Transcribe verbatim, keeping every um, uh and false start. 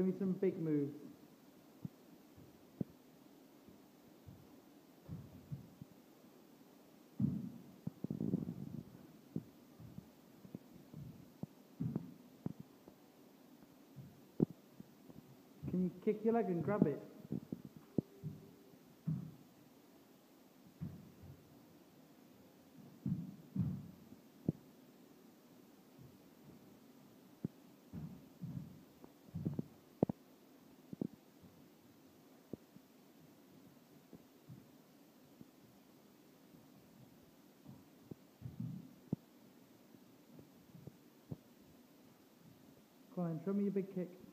show me some big moves. Can you kick your leg and grab it? Go on, show me your big kick.